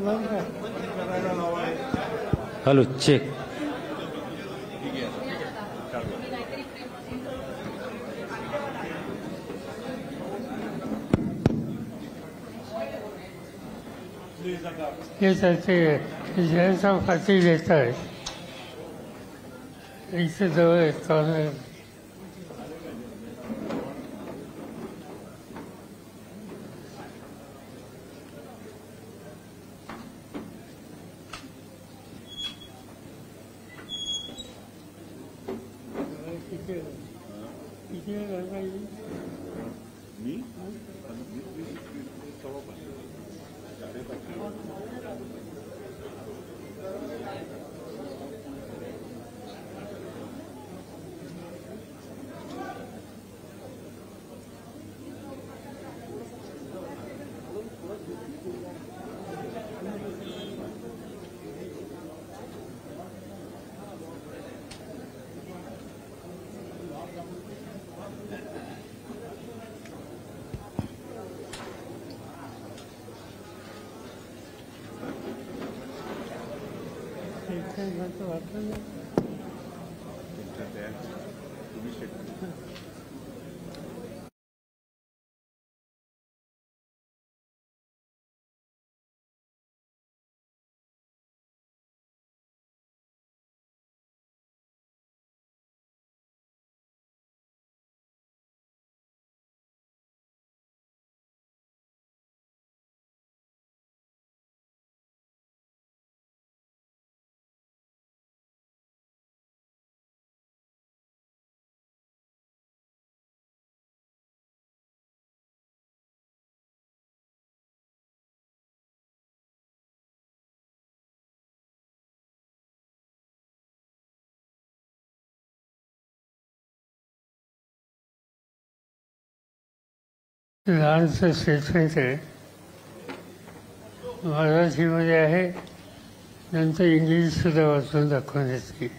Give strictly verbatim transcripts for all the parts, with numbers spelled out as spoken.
Hello check. ये त्याचे जयचा फाटी घेत आहे इथे जवळ येत लहानसं स्टेटमेंट आहे मराठीमध्ये आहे नंतर इंग्लिशसुद्धा वाचून दाखवण्यात येईल.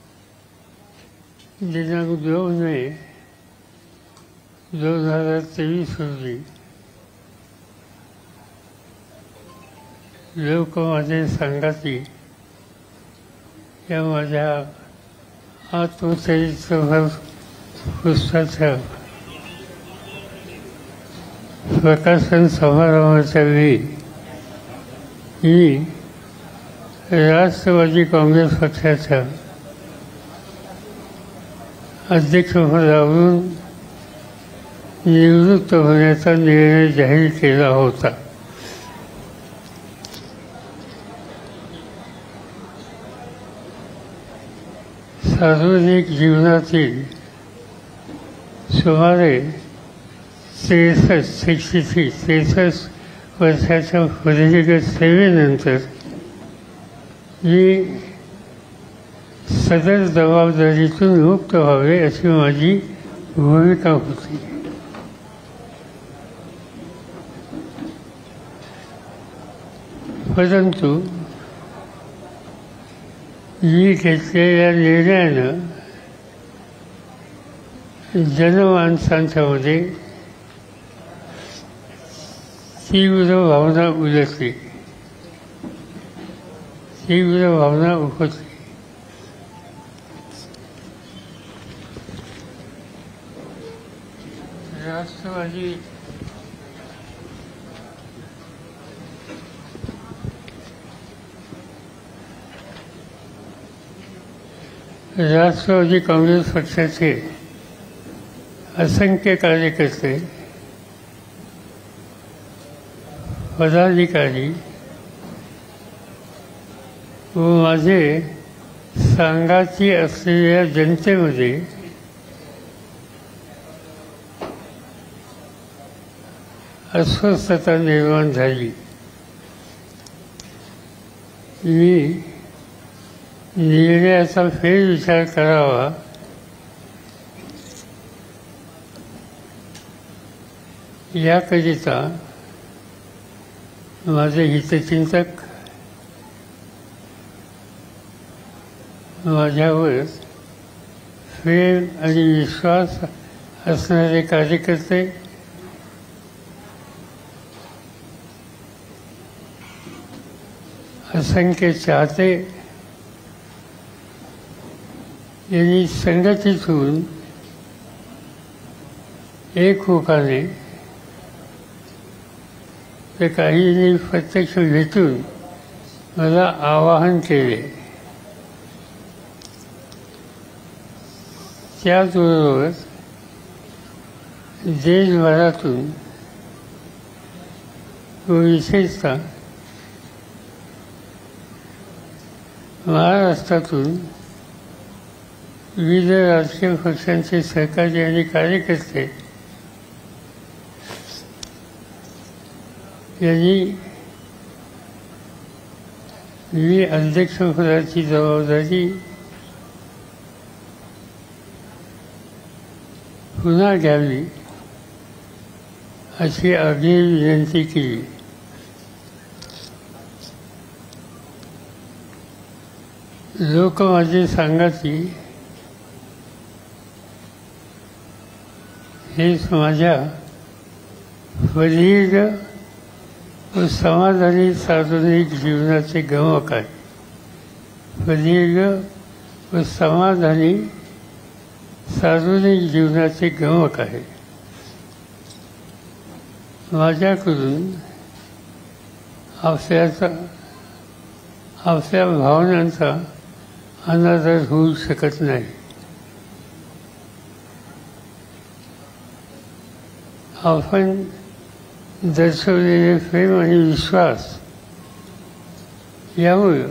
दिनांक दोन मे दोन हजार तेवीस रोजी लोकमान्य संघाती या माझ्या आत्मचरित्र पुस्तकाच्या प्रकाशन समारंभाच्या वेळी मी राष्ट्रवादी काँग्रेस पक्षाच्या अध्यक्षपदावरून निवृत्त होण्याचा निर्णय जाहीर केला होता. सार्वजनिक जीवनातील सुमारे त्रेसष्ट सिक्स्टी थ्री त्रेसष्ट वर्षाच्या प्रदीर्घ सेवेनंतर मी सदर जबाबदारीतून मुक्त व्हावे अशी माझी भूमिका होती. परंतु मी घेतलेल्या निर्णयानं जनमानसांच्या मध्ये तीव्र भावना उलटली, तीव्र भावना उफटली. राष्ट्रवादी राष्ट्रवादी काँग्रेस पक्षाचे असंख्य कार्यकर्ते पदाधिकारी व माझे संघाची असलेल्या जनतेमध्ये अस्वस्थता निर्माण झाली. मी निर्णयाचा फेरविचार करावा याकरिता माझे हितचिंतक माझ्यावर प्रेम आणि विश्वास असणारे कार्यकर्ते असंख्य चाहते यांनी संघटित होऊन एक होकाने ते काहींनी प्रत्यक्ष भेटून मला आवाहन केले. त्याचबरोबर देशभरातून व विशेषतः महाराष्ट्रातून विविध राजकीय पक्षांचे सहकारी आणि कार्यकर्ते यांनी मी अध्यक्षपदाची जबाबदारी पुन्हा घ्यावी अशी आग्रही विनंती केली. लोक माझे सांगाती हे माझ्या प्रदीर्घ व समाधानी सार्वजनिक जीवनाचे गमक आहे. प्रदीर्घ व समाधानी सार्वजनिक जीवनाचे गमक आहे. माझ्याकडून आपल्याचा आपल्या भावनांचा अनादर होऊ शकत नाही. आपण दर्शवलेले प्रेम आणि विश्वास यामुळे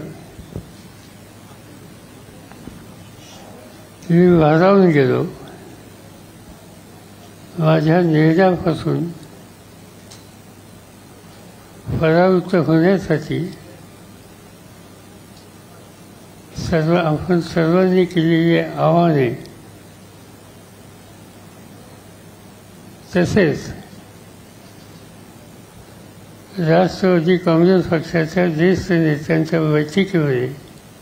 मी भारावून गेलो. माझ्या निर्णयापासून परावृत्त होण्यासाठी सर्व आपण सर्वांनी केलेली आव्हाने तसेच राष्ट्रवादी काँग्रेस पक्षाच्या ज्येष्ठ नेत्यांच्या बैठकीमध्ये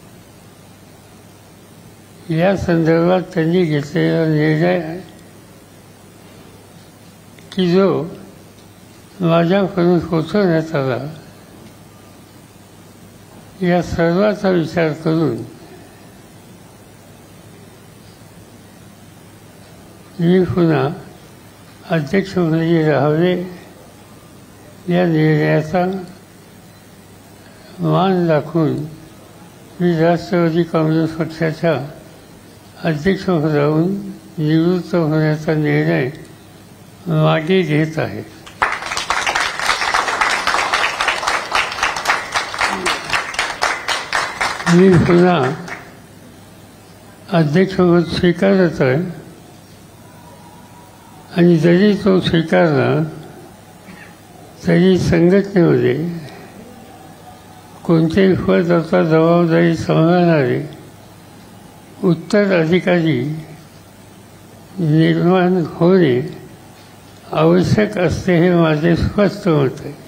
या संदर्भात त्यांनी घेतलेला निर्णय की जो माझ्याकडून पोचवण्यात आला या सर्वाचा विचार करून मी पुन्हा अध्यक्षपदी राहावे या निर्णयाचा मान दाखवून मी राष्ट्रवादी काँग्रेस पक्षाच्या अध्यक्षपदावरून निवृत्त होण्याचा निर्णय मागे घेत आहे. मी पुन्हा अध्यक्षपद स्वीकारत आहे आणि जरी तो स्वीकारला तरी संघटनेमध्ये कोणतेही पद अथवा जबाबदारी सांभाळणारे उत्तराधिकारी निर्माण होणे आवश्यक असते हे माझे स्पष्ट मत आहे.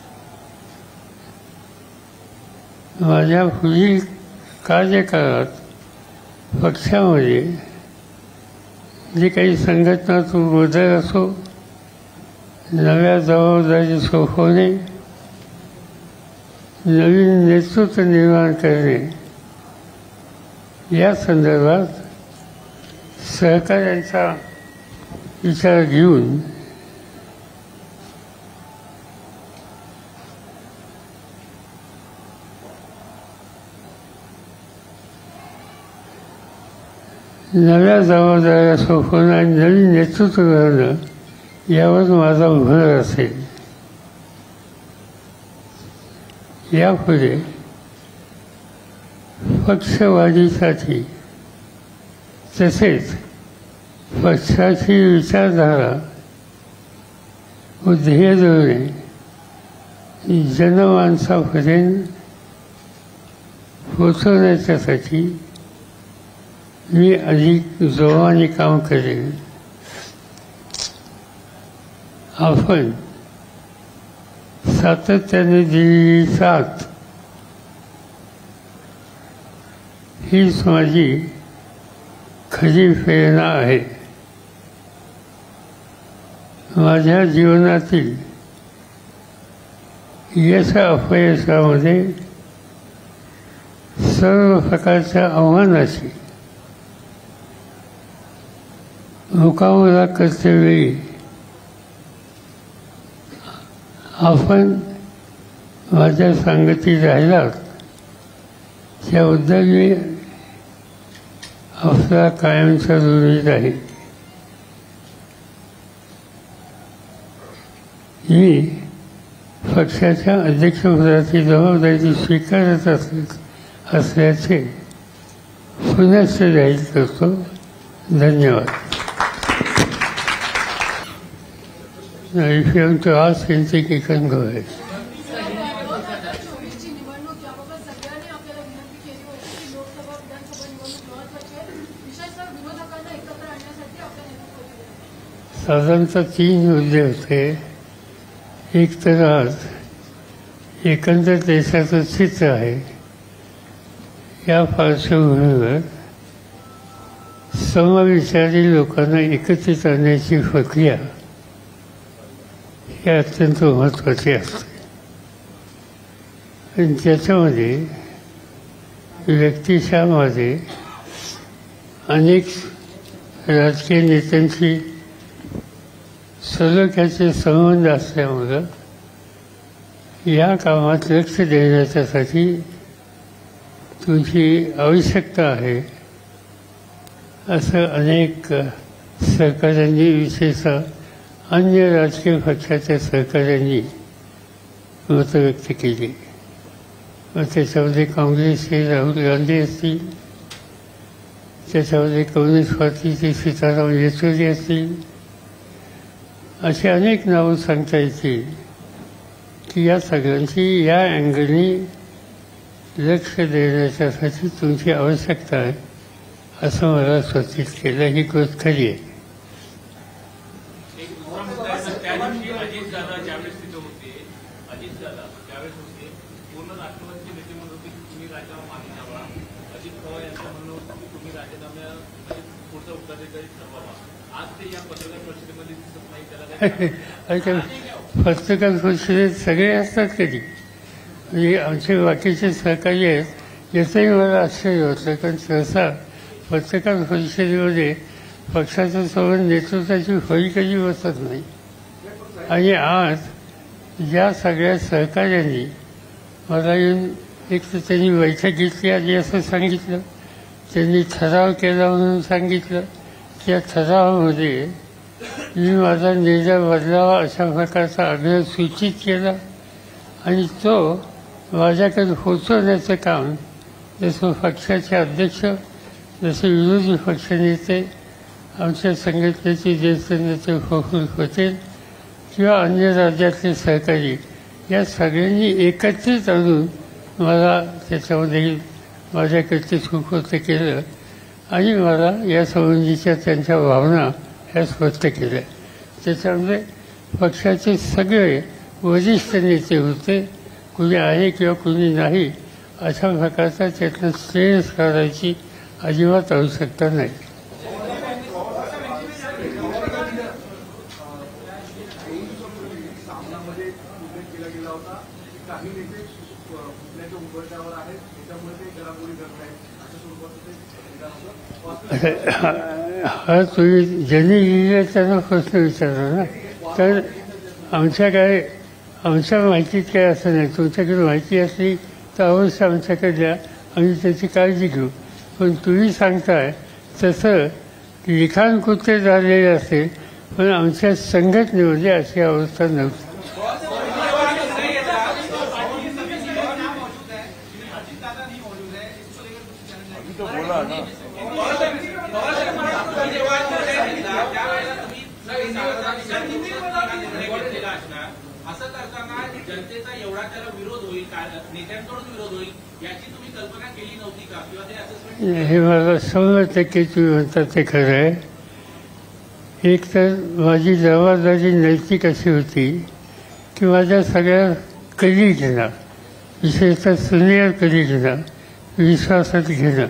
माझ्या पुढील कार्यकाळात पक्षामध्ये जे काही संघटनात्मक बदल असो, नव्या जबाबदारी सोपवणे, नवीन नेतृत्व निर्माण करणे या संदर्भात सहकार्यांचा विचार घेऊन नव्या जबाबदाऱ्या सोपवणं आणि नवीन नेतृत्व करणं यावर माझा भर असेल. यापुढे पक्षवाढीसाठी तसेच पक्षाची विचारधारा व ध्येय धोरणे जनमानसापर्यंत पोचवण्याच्यासाठी मी अधिक जोमाने काम करेन. आपण सातत्याने दिलेली साथ हीच माझी खरी प्रेरणा आहे. माझ्या जीवनातील यश अपयशामध्ये सर्व प्रकारच्या आव्हानाशी मुकाबला करतेवेळी आपण माझ्या संगती राहिलात त्याबद्दल मी आपला कायमचा ऋणी राहील. मी पक्षाच्या अध्यक्षपदाची जबाबदारी स्वीकारत असल्याचे पुन्हा जाहीर करतो. धन्यवाद. If you want to ask anything, you can go ahead. साधारणतः तीन मुद्दे होते. एक तर आज एकंदर देशाचं चित्र आहे. या पार्श्वभूमीवर समविचारी लोकांना एकत्रित आणण्याची प्रक्रिया ही अत्यंत महत्त्वाची असते. आणि त्याच्यामध्ये व्यक्तिशामध्ये अनेक राजकीय नेत्यांची सलोख्याचे संबंध असल्यामुळं या कामात लक्ष देण्याच्यासाठी तुमची आवश्यकता आहे असं अनेक सहकाऱ्यांनी, विशेषतः अन्य राजकीय पक्षाच्या सहकाऱ्यांनी मतं व्यक्त केली. मग त्याच्यामध्ये काँग्रेसचे राहुल गांधी असतील, त्याच्यामध्ये कम्युनिस्ट पार्टीचे सीताराम येचुरी असतील, अशी अनेक नावं सांगता येतील की या सगळ्यांची या अँगलनी लक्ष देण्याच्यासाठी तुमची आवश्यकता आहे असं मला सूचित केलं. ही गोष्ट खरी आहे. पत्रकार परिषदेत सगळे असतात कधी, म्हणजे आमचे बाकीचे सहकारी आहेत याचंही मला आश्चर्य होतं. कारण सहसा पत्रकार परिषदेमध्ये पक्षाच्या सोबत नेतृत्वाची होळी कधी बसत नाही. आणि आज या सगळ्या सहकार्यांनी मला येऊन एक तर त्यांनी बैठक घेतली आधी असं सांगितलं, त्यांनी ठराव केला म्हणून सांगितलं. त्या ठरावामध्ये मी माझा निर्णय बदलावा अशा प्रकारचा आग्रह सूचित केला आणि तो माझ्याकडे पोचवण्याचं काम जसं पक्षाचे अध्यक्ष, जसे विरोधी पक्षनेते, आमच्या संघटनेचे ज्येष्ठ नेते प्रफुल्ल पटेल किंवा अन्य राज्यातले सहकारी या सगळ्यांनी एकत्रित आणून मला त्याच्यामध्ये माझ्याकडचे सुखवत केलं आणि मला या संबंधीच्या त्यांच्या भावना ह्या स्पष्ट केल्या. त्याच्यामध्ये पक्षाचे सगळे वरिष्ठ नेते होते. कुणी आहे किंवा कुणी नाही अशा प्रकारचा त्यातनं श्रेयस करायची अजिबात आवश्यकता नाही. हा तुम्ही ज्यांनी लिहिला त्यांना प्रश्न विचारला ना. तर आमच्या काय आमच्या माहितीत काय असं नाही. तुमच्याकडे माहिती असली तर अवश्य आमच्याकडे द्या, आम्ही त्याची काळजी घेऊ. पण तुम्ही सांगताय तसं लिखाण कुठे झालेले असेल, पण आमच्या संघटनेमध्ये अशी अवस्था नव्हती. असं करताना जनतेचा एवढा त्याला विरोध होईल, नेत्यांकडून विरोध होईल याची तुम्ही कल्पना केली नव्हती का? किंवा ते असेसमेंट हे मला शंभर टक्के तुम्ही म्हणतात ते खरं आहे. एक तर माझी जबाबदारी नैतिक अशी होती की माझ्या सगळ्या कलिगांना, विशेषतः सिनियर कलिगांना विश्वासात घेणं.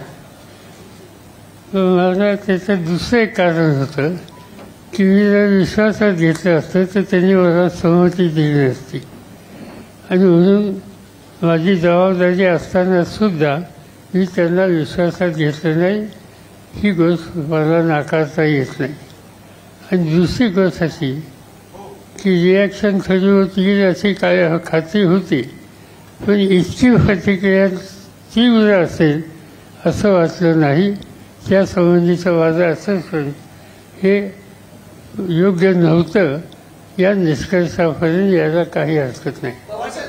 मला त्याचं दुसरं एक कारण होतं की मी जर विश्वासात घेतलं असतं तर त्यांनी मला सहमती दिली असती. आणि म्हणून माझी जबाबदारी असताना सुद्धा मी त्यांना विश्वासात घेतलं नाही, ही गोष्ट मला नाकारता येत नाही. आणि दुसरी गोष्ट अशी की रिॲक्शन खरी होती अशी काय खात्री होती, पण इतकी प्रतिक्रिया तीव्र असेल असं वाटलं नाही. त्या संबंधीचं माझं असं हे योग्य नव्हतं, या निष्कर्षापर्यंत यायला काही हरकत नाही.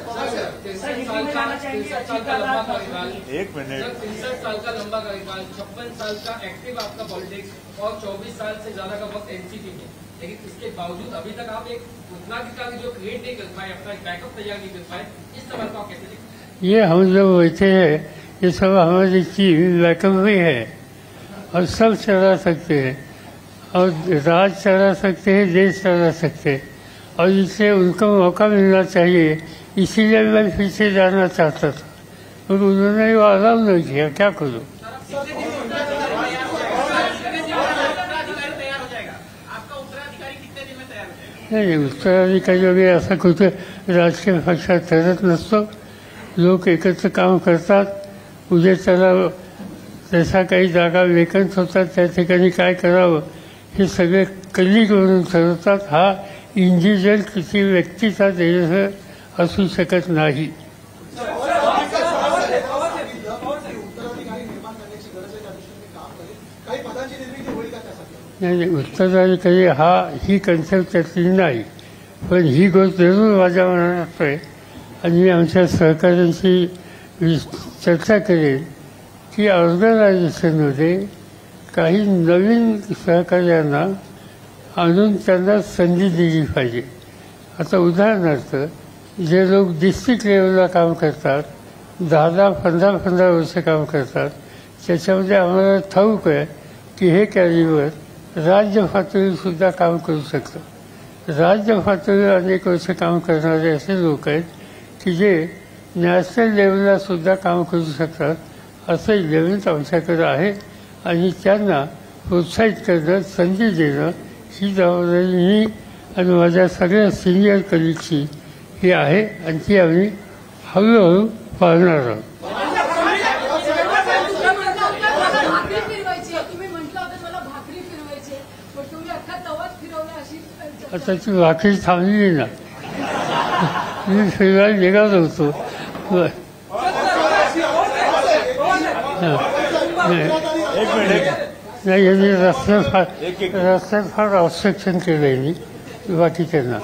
एक मिनट तिरसठ साल का लंबा कार्यकाल, छप्पन साल का एक्टिव आपका पॉलिटिक्स और चौबीस साल से ज्यादा का वक्त एनसीपी में, लेकिन इसके बावजूद अभी तक आप एक उत्तराधिकारी जो क्रिएट नहीं कर पाए, अपना एक बैकअप तैयार नहीं कर पाए, इस सवाल को आप कैसे देखते हैं? ये हम लोग बैठे हैं, ये सब हमारी चीज बैकअप भी है और सब चला सकते हैं और राज चला सकते हैं, देश चला सकते हैं, और इससे उनको मौका मिलना चाहिए. इसीलिए मैं पीछे जाना चाहता था, और उन्होंने वो अलाउ नहीं किया. क्या करूँ? नाही, उत्तराधिकारी वगैरे असं कुठे राजकीय पक्षात ठरत नसतो. लोक एकत्र काम करतात. उद्या त्याला जशा काही जागा वेकंट होतात त्या ठिकाणी काय करावं हे सगळे कलिग म्हणून ठरवतात. हा इंडिव्हिज्युअल किती व्यक्तीचा ध्येय असू शकत नाही. नाही, उत्तराधिकारी हा ही कन्सेप्ट त्यातली नाही, पण ही गोष्ट जरूर माझ्या मनात आहे आणि मी आमच्या सहकाऱ्यांशी चर्चा करेन की ऑर्गनायझेशनमध्ये काही नवीन सहकार्यांना आणून त्यांना संधी दिली पाहिजे. आता उदाहरणार्थ जे लोक डिस्ट्रिक्ट लेवलला काम करतात, दहा दहा पंधरा पंधरा वर्ष काम करतात, त्याच्यामध्ये आम्हाला ठाऊक आहे की हे कॅरियर राज्य पातळीसुद्धा काम करू शकतं. राज्य पातळीवर अनेक वर्ष काम करणारे असे लोक आहेत की जे नॅशनल लेवलला सुद्धा काम करू शकतात. असे इव्हेंट आमच्याकडे आहे आणि त्यांना प्रोत्साहित करणं, संधी देणं ही जबाबदारी मी आणि माझ्या सगळ्या सिनियर कलिगची ही आहे आणि ती आम्ही हळूहळू पाळणार आहोत. आता ती भाकरी थांबली ना, मी फिरवायला निघालो होतो. एक मिनिट नाही, यांनी रस्त्यात फार रस्त्यात फार ऑब्स्ट्रक्शन केलं आहे मी बाकीच्यांना.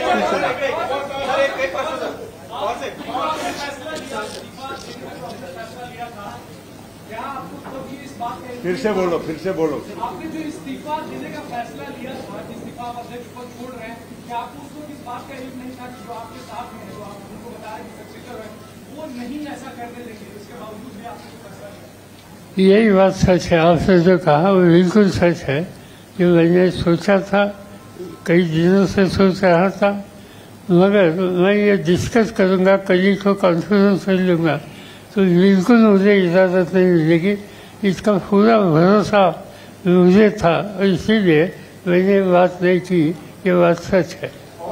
फिर से बोलो फिर से बोलो आपने जो इस्तीफा देने का फैसला लिया था, इस्तीफा अध्यक्ष पद छोड़ रहे हैं, क्या आपको उसको इस बात का इल्म नहीं था कि जो आपके साथ में है, जो आप उनको बताया कि सक्सेसर है, वो नहीं ऐसा करने देंगे, इसके बावजूद भी आपने फैसला लिया? यही बात सच है. आपने जो कहा वो बिल्कुल सच है. जो मैंने सोचा था, कई दिनों से सोच रहा था, मगर मैं ये डिस्कस करूँगा, कल को कॉन्फ्रेंस कर लूँगा, तो बिल्कुल मुझे इजाज़त नहीं मिलेगी. इसका पूरा भरोसा मुझे था और इसीलिए मैंने बात नहीं की. ये बात सच है.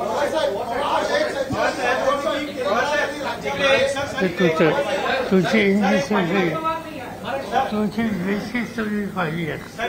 तुझे तुझे इंग्लिश में तुझे बेसिक सभी पाहिजे.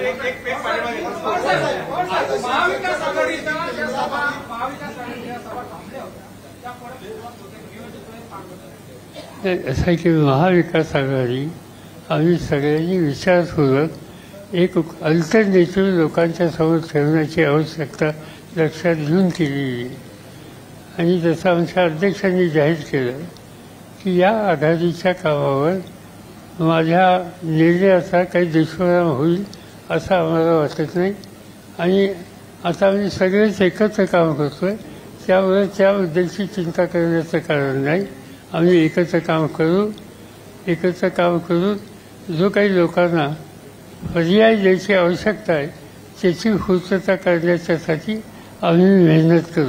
असं की महाविकास आघाडी आम्ही सगळ्यांनी विचारपूर्वक एक अल्टरनेटिव्ह लोकांच्या समोर ठेवण्याची आवश्यकता लक्षात घेऊन केलेली. आणि जसं आमच्या अध्यक्षांनी जाहीर केलं की या आघाडीच्या कामावर माझ्या निर्णयाचा काही दुष्परिणाम होईल असं आम्हाला वाटत नाही. आणि आता आम्ही सगळेच एकत्र काम करतो आहे, त्यामुळे त्याबद्दलची चिंता करण्याचं कारण नाही. आम्ही एकत्र काम करू. एकत्र काम करून जो काही लोकांना पर्याय द्यायची आवश्यकता आहे त्याची पूर्तता करण्यासाठी आम्ही मेहनत करू.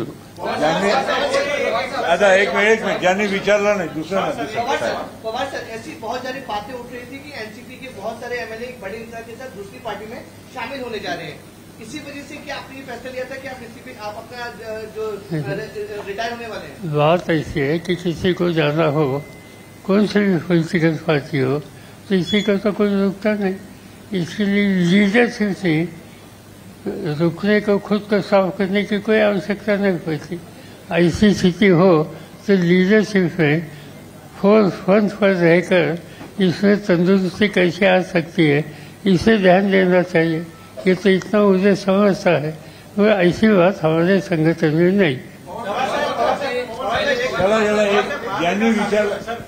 आता एक मिनिट में ज्यांनी विचारला नाही दुसरा पवार सर, ऐसी बहुत सारी बातें उठ रही थी कि एनसीपी के बहुत सारे एमएलए बड़ी संख्या के साथ दूसरी पार्टी में शामिल होने जा रहे हैं. इसी वजह से क्या आपने ये फैसला लिया था कि आप एनसीपी आप अपना जो रिटायर होने वाले हैं? बात ऐसी है कि किसी को जाना हो, कौन सी भी पॉलिटिकल पार्टी हो, तो इसी को तो कोई रुकता नहीं। इसके लिए लीडरशिप से रुकने को, खुद को साफ करने की कोई आवश्यकता नहीं पड़ती। ऐसी स्थिति हो तो लीडरशिप में फोर्स फंड पर रहकर इसमें तंदुरुस्ती कैसे आ सकती है, इसे ध्यान देना चाहिए। ये तो इतना मुझे समझता है, वो ऐसी बात हमारे संगठन में नहीं। चला चला एक ज्ञानी विचार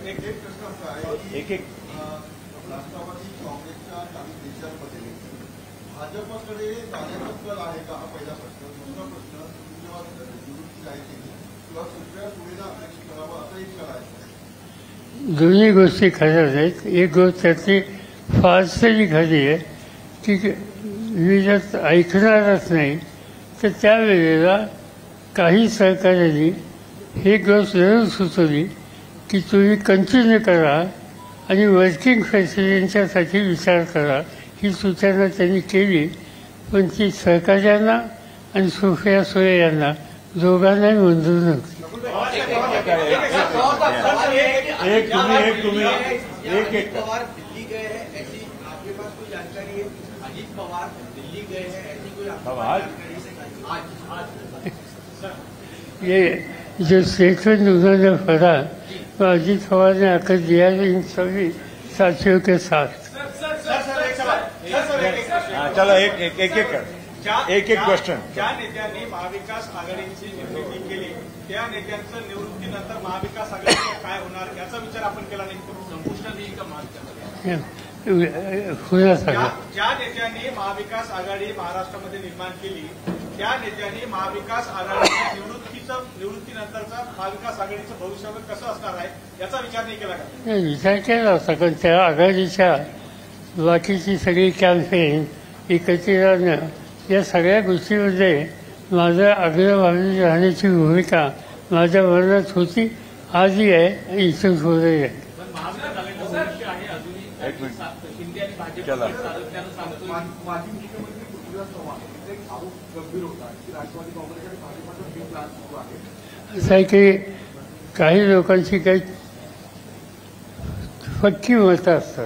एक एक राष्ट्रवादी काँग्रेसच्या काही देशांमध्ये भाजपकडे जाण्याचा कल आहे का, हा पहिला प्रश्न. दुसरा प्रश्न, तुम्ही जेव्हा निवडणुकीची जाहीर केली तेव्हा सगळ्या सुविधा अपेक्षित करावं असा एक कल आहे. दोन्ही गोष्टी खऱ्या आहेत. एक गोष्ट त्यातली फारशी खरी आहे की मी जर ऐकणारच नाही तर त्यावेळेला काही सहकार्यांनी हे गोष्ट जरूर सुचवली की तुम्ही कंटिन्यू करा आणि वर्किंग प्रेसिडेंटच्यासाठी विचार करा. ही सूचना त्यांनी केली, पण ती सहकार्यांना आणि सुप्रिया सुळे यांना दोघांनाही मंजूर नव्हती. एक तुम्ही एक तुम्ही एक एक पवार दिल्ली गए हैं, ऐसी आपके पास कोई जानकारी है? अजीत पवार दिल्ली गए हैं, ऐसी कोई आपके अब पास आज? जानकारी है? आज आज ये जो स्टेटमेंट उन्होंने पढ़ा तो अजीत पवार ने आकर दिया इन सभी साथियों के साथ. हाँ, चला एक एक एक एक कर एक एक क्वेश्चन. ज्या नेत्यांनी महाविकास आघाडीची निर्मिती केली त्या नेत्यांचं निवृत्तीनंतर महाविकास आघाडीचं काय होणार याचा विचार आपण केला नाही. संपुष्टात येईल का महाविकास? पुन्हा सांगा. ज्या ज्या नेत्यांनी महाविकास आघाडी महाराष्ट्रामध्ये निर्माण केली त्या नेत्यांनी महाविकास आघाडीच्या निवृत्तीचं निवृत्तीनंतरचं महाविकास आघाडीचं भविष्य कसं असणार आहे याचा विचार नाही केला का? नाही, विचार केला होता, पण त्या आघाडीच्या बाकीची सगळी कॅम्पेन एकत्रित आणणं या सगळ्या गोष्टीमध्ये माझं अग्रभागी राहण्याची भूमिका माझ्या मनात होती, आजही आहे आणि इथून पुढेही आहे. पण महाविकास आघाडीचं भविष्य आहे अजूनही. एक मिनिट. शिंदे आणि भाजप चला. सातत्यानं सांगतोय. माजी मुख्यमंत्री पृथ्वीराज चव्हाण एक आरोप गंभीर होता की राष्ट्रवादी काँग्रेस आणि भाजपचा बी प्लॅन सुरू आहे. असं आहे की काही लोकांची काही पक्की मतं असतात.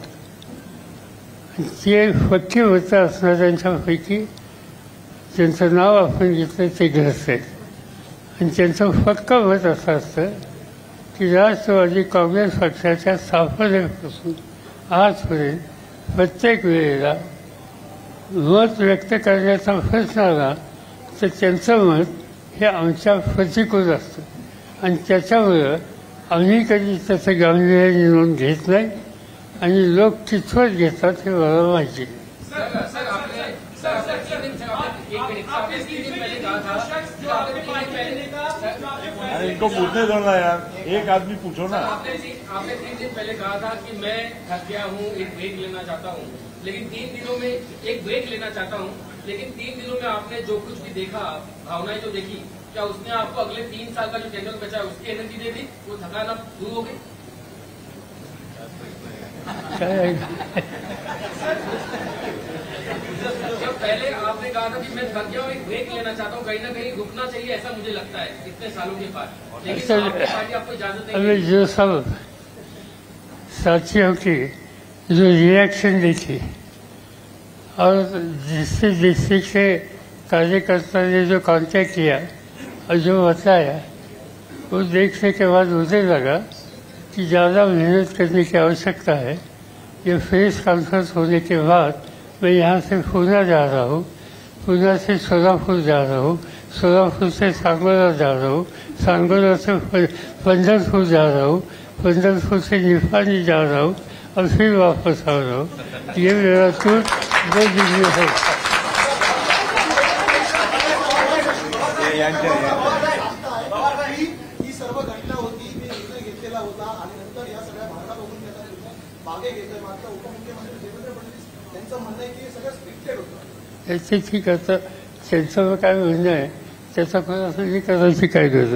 ते पक्की मतं असणाऱ्यांच्यापैकी ज्यांचं नाव आपण घेतलं ते ग्रस्त आहेत. आणि त्यांचं पक्कं मत असं असतं की राष्ट्रवादी काँग्रेस पक्षाच्या स्थापनेपासून आजपर्यंत प्रत्येक वेळेला मत व्यक्त करण्याचा प्रश्न आला तर त्यांचं मत हे आमच्या प्रतिकूल असतं. आणि त्याच्यामुळं आम्ही कधी त्याचं गांभीर्य नोंद घेत नाही आणि लोक कितपत घेतात हे मला माहिती. सर सर आपने सर सर तीन दिन से आपने एक मिनट आपने तीन दिन पहले कहा था कि आपने तीन दिन पहले अरे इनको पूछने दो ना यार, एक आदमी पूछो ना. आपने आपने तीन दिन पहले कहा था कि मैं थक गया हूँ, एक ब्रेक लेना चाहता हूँ, लेकिन तीन दिनों में एक ब्रेक लेना चाहता हूँ लेकिन तीन दिनों में आपने जो कुछ भी देखा, भावनाएं जो देखी, क्या उसने आपको अगले तीन साल का जो टेंडर बचा है उसकी एनर्जी दे दी? वो थकान अब दूर हो गई? जब पहले आपने कहा था कि मैं थक गया हूँ, एक ब्रेक लेना चाहता हूँ, कहीं ना कहीं रुकना चाहिए, ऐसा मुझे लगता है इतने सालों के बाद, लेकिन आपकी पार्टी आपको इजाजत नहीं अभी देती। जो सब साथियों की जो रिएक्शन देखी और जिससे डिस्ट्रिक्ट से कार्यकर्ता ने जो कांटेक्ट किया और जो बताया, वो देखने के बाद मुझे लगा कि ज़्यादा मेहनत करने की आवश्यकता है. ये प्रेस कॉन्फ्रेंस होने के बाद मैं यहाँ से पूना जा रहा हूँ, पूना से सोलापुर जा रहा हूँ, सोलापुर से सांगोला जा रहा हूँ, सांगोला से पंढरपुर जा रहा हूँ, पंढरपुर से निफानी जा रहा हूँ और फिर वापस आ रहा हूँ. ये मेरा टूर दो दिन में है. ही सर्व घटना होती, मी निर्णय घेतलेला होता आणि नंतर या सगळ्या भावना बघून त्याचा निर्णय मागे घेतोय. मात्र उपमुख्यमंत्री देवेंद्र फडणवीस यांचं म्हणणं आहे की हे सगळं स्क्रिप्टेड होतं. याचे ठीक आता त्यांचं काय म्हणणं आहे त्याचा कोणासाठी करायची काय गरज.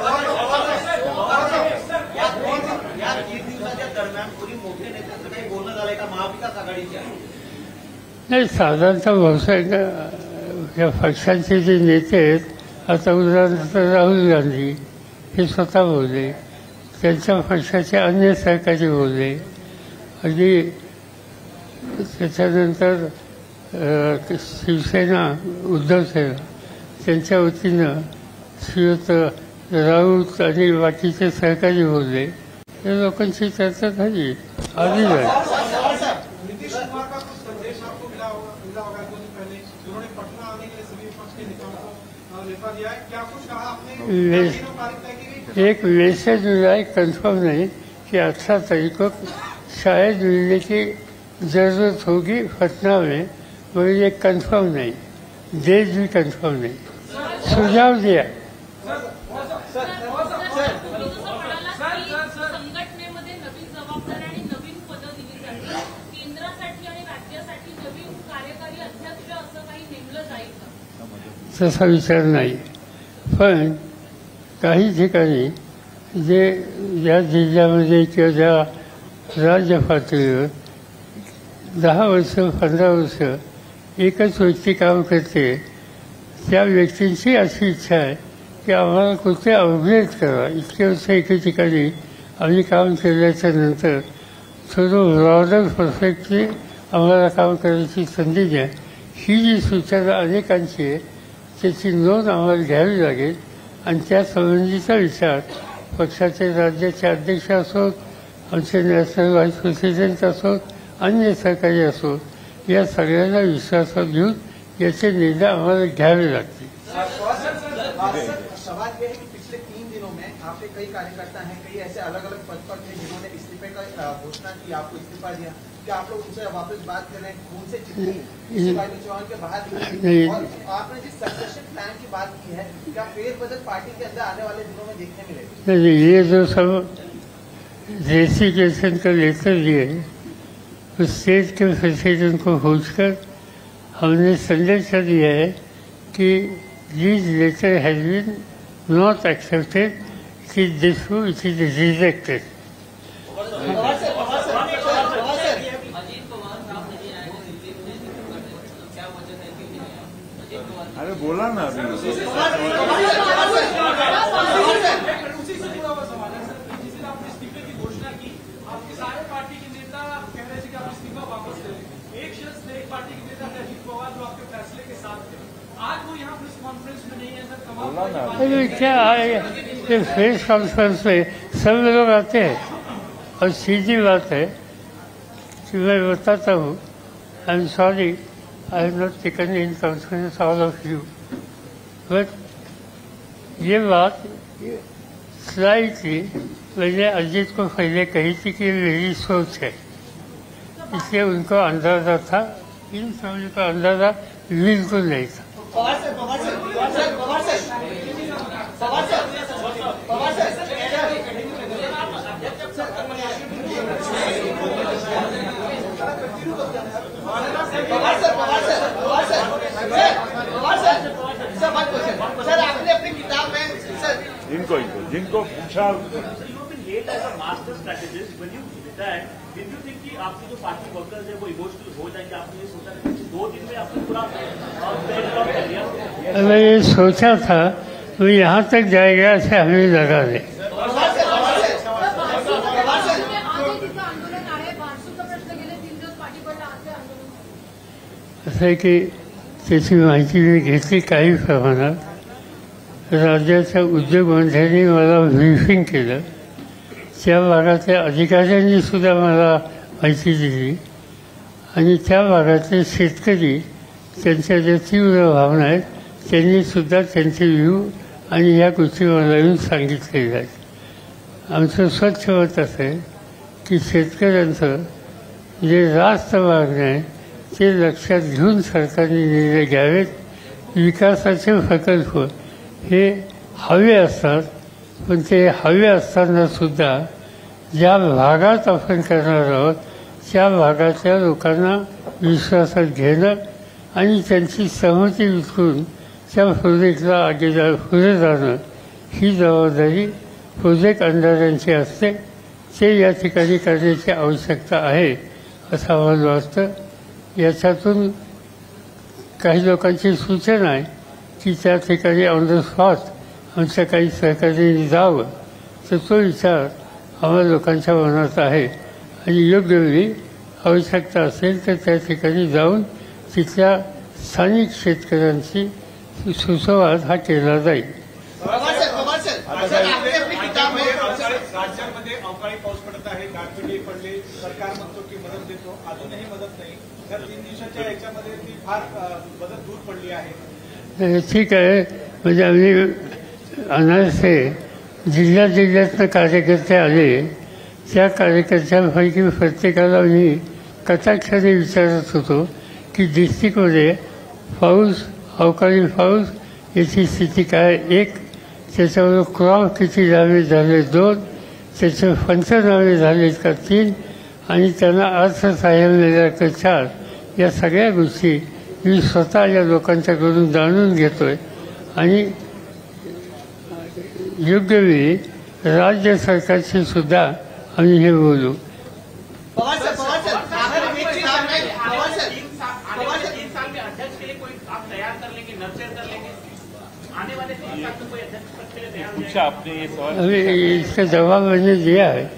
या तीन दिवसाच्या दरम्यान कोणी मोठे नेत्यांचं काही बोलणं झालंय का महाविकास आघाडीच्या? नाही, साधारणतः बहुतेक या पक्षांचे जे नेते आहेत, आता उदाहरणार्थ राहुल गांधी हे स्वतः बोलले, त्यांच्या पक्षाचे अन्य सहकारी बोलले आणि त्याच्यानंतर अ, शिवसेना उद्धव सेना त्यांच्या वतीनं श्रीयुत राऊत आणि बाकीचे सहकारी बोलले त्या लोकांची चर्चा झाली आधी झाली. नीतीश कुमार का कुछ संदेश आपको मिला होगा मिला होगा कुछ दिन पहले उन्होंने पटना आने के लिए सभी विपक्ष के नेताओं को न्योता दिया है. क्या कुछ कहा आपने ले- तीनों तारीख तय की गई? एक मैसेज मिला है कंफर्म नहीं कि अठारह तारीख को शायद मिलने की ज़रूरत होगी पटना में, मगर ये कंफर्म नहीं, डेट भी कंफर्म नहीं. सुझाव दिया. संघटनेमध्ये नवीन जबाबदारी आणि नवीन पदं दिली जातील. केंद्रासाठी आणि राज्यासाठी नवीन कार्यकारी अध्यक्ष असं काही नेमलं जाईल का? तसा विचार नाही. पण काही ठिकाणी जे ज्या जिल्ह्यामध्ये किंवा ज्या राज्य पातळीवर दहा वर्ष पंधरा वर्ष एकच व्यक्ती काम करते त्या व्यक्तींची अशी इच्छा आहे की आम्हाला कुठे अपग्रेड करा. इतके वर्ष एके ठिकाणी आम्ही काम केल्याच्या नंतर थोडं ब्रॉडर परफेक्टली आम्हाला काम करायची संधी द्या. ही जी सूचना अनेकांची आहे त्याची नोंद आम्हाला घ्यावी लागेल आणि त्या संबंधीचा विचार पक्षाचे राज्याचे अध्यक्ष असोत, आमचे नॅशनल व्हाईस प्रेसिडेंट असोत, अन्य सहकारी असोत, या सगळ्यांना विश्वासात घेऊन याचे निर्णय आम्हाला घ्यावे लागतील. सवाल ये है कि पिछले तीन दिनों में आपके कई कार्यकर्ता हैं, कई ऐसे अलग अलग पद पर थे जिन्होंने इस्तीफे का घोषणा की, आपको इस्तीफा दिया. क्या आप लोग उनसे वापस बात कर रहे हैं? कौन से चिट्ठी शिवाजी चौहान के बाहर नहीं. और आपने जिस सक्सेशन प्लान की बात की है, क्या फेरबदल पार्टी के अंदर आने वाले दिनों में देखने मिलेगा? नहीं, ये जो सब रेसिग्नेशन का लेटर लिए उस स्टेट के प्रेसिडेंट को पूछकर हमने संदेश दिया है कि this letter has been not accepted, कि दिस इट इज रिजेक्टेड. अरे बोला ना अभी. उसी से जुड़ा हुआ सवाल है सर. जिस दिन आपने इस्तीफे की घोषणा की, आपके सारे पार्टी के नेता कह रहे थे कि आप इस्तीफा वापस ले लें. एक शख्स थे, एक पार्टी के नेता थे अजीत पवार, जो आपके फैसले के साथ थे. आज वो यहाँ प्रेस कॉन्फ्रेंस में नहीं है सर. बोला ना. अरे क्या आए ये प्रेस कॉन्फ्रेंस में सब लोग आते हैं और सीधी बात है कि मैं बताता हूँ. I am sorry, I have not taken in conference all of you, but ये बात स्लाइटली मैंने अजीत को पहले कही थी कि मेरी सोच है, इसलिए उनको अंदाजा था. इन सभी का अंदाजा बिल्कुल नहीं था. Pawar sir, Pawar sir, Pawar sir, Pawar sir, Pawar sir, Pawar sir, sir आपने अपनी किताब में सर जिनको इनको जिनको पूछा master strategist when you retire, did you think कि आपकी जो पार्टी वर्कर्स है वो इमोशनल हो जाएंगे? आपने ये सोचा कि दो दिन में आपने पूरा ड्रॉप कर दिया? मैं ये सोचा था वो यहाँ तक जाएगा ऐसे हमें लगा दे. असं आहे की त्याची माहिती मी घेतली काही प्रमाणात. राज्याच्या उद्योगमंत्र्यांनी मला ब्रीफिंग केलं, त्या भागातल्या अधिकाऱ्यांनी सुद्धा मला माहिती दिली आणि त्या भागातले शेतकरी त्यांच्या ज्या तीव्र भावना आहेत त्यांनी सुद्धा त्यांचे व्ह्यू आणि या गोष्टी मला येऊन सांगितलेल्या आहेत. आमचं स्वच्छ मत असं आहे की शेतकऱ्यांचं जे रास्त मागणं आहे ते लक्षात घेऊन सरकारने निर्णय घ्यावेत. विकासाचे प्रकल्प हे हवे असतात, पण ते हवे असतानासुद्धा ज्या भागात आपण करणार आहोत त्या भागातल्या लोकांना विश्वासात घेणं आणि त्यांची सहमती विचारून त्या प्रोजेक्टला आगेला पुढे जाणं ही जबाबदारी प्रोजेक्ट अंदाजांची असते. ते या ठिकाणी करण्याची आवश्यकता आहे असं आम्हाला वाटतं. याच्यातून काही लोकांची सूचना आहे की त्या ठिकाणी ऑन द स्पॉट आमच्या काही सहकार्याने जावं, तर तो विचार आम्हाला लोकांच्या मनात आहे आणि योग्य वेळी आवश्यकता असेल तर त्या ठिकाणी जाऊन तिथल्या स्थानिक शेतकऱ्यांशी सुसंवाद हा केला जाईल. पवार सर पवार सर आता सर आपने अपनी किताब में राज्यामध्ये अवकाळी पाऊस पडत आहे, गारपिटी पडली, सरकार म्हणतो की मदत देतो, अजूनही मदत नाही. त्या तीन दिवसाच्या याच्यामध्ये ती फार अ, मदत दूर पडली आहे. ठीक आहे, म्हणजे आम्ही अनारसे जिल्ह्या जिल्ह्यातनं कार्यकर्ते आले, त्या कार्यकर्त्यांपैकी प्रत्येकाला मी कटाक्षाने विचारत होतो की डिस्ट्रिक्टमध्ये पाऊस, अवकाळी पाऊस याची स्थिती काय, एक त्याच्यावर क्रॉप किती डॅमेज झाले, दोन त्याचे पंचनामे झाले का, तीन आणि त्यांना अर्थसहाय्य मिळालं का, चार. या सगळ्या गोष्टी मी स्वतः या लोकांच्याकडून जाणून घेतोय आणि योग्य वेळी राज्य सरकारशी सुद्धा आम्ही हे बोलू. पवार सर पवार सर आपने एक किताब में पवार सर पवार सर तीन साल में अध्यक्ष के लिए कोई आप तैयार कर लेंगे, नर्चर कर लेंगे, आने वाले तीन साल में कोई अध्यक्ष पद के लिए तैयार हो पूछा आपने ये सवाल, अभी इसका जवाब मैंने दिया है.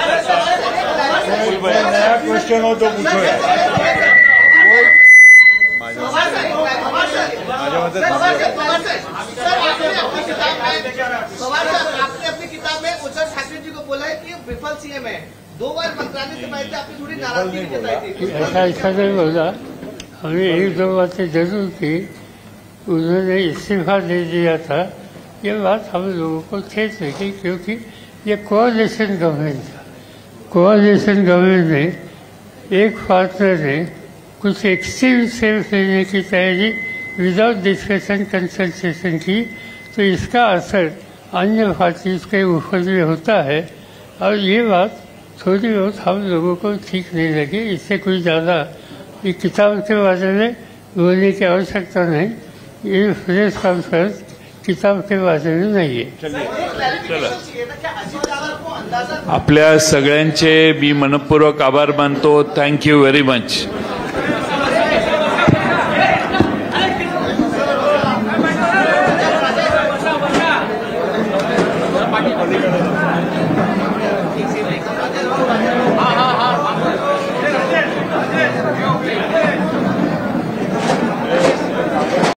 कोई नया क्वेश्चन हो तो पूछो यार. पवार सर पवार सर माझ्या मते Pawar sir Pawar sir sir आपने अपनी किताब में पवार सर आपने अपनी किताब में उद्धव ठाकरे जी को बोला है कि विफल सीएम है. दो बार मंत्रालय से बैठे आपने थोड़ी नाराजगी भी जताई थी. ऐसा ऐसा नहीं बोला, हमने एक दो बातें जरूर की. उन्होंने इस्तीफा दे दिया था, ये बात हम लोगों को ठेस लगी क्योंकि ये कोऑलिशन गवर्नमेंट था. कोऑलिशन गवर्नमेंट में एक पार्टनर ने कुछ एक्सट्रीम स्टेप लेने की तैयारी विदाउट डिस्कशन कंसल्टेशन की, तो इसका असर अन्य पार्टीज के ऊपर भी होता है. और ये बात थोड़ी बहुत हम लोगों को ठीक नहीं लगी. इससे कोई ज़्यादा ये किताब के बारे में बोलने की आवश्यकता नहीं. ये प्रेस कॉन्फ्रेंस किताब के बारे में नहीं है. आपल्या सगळ्यांचे मी मनपूर्वक आभार मानतो. Thank you very much.